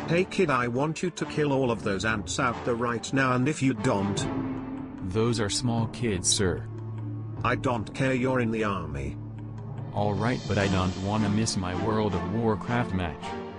Hey kid, I want you to kill all of those ants out there right now, and if you don't... Those are small kids, sir. I don't care, you're in the army. Alright, but I don't wanna miss my World of Warcraft match.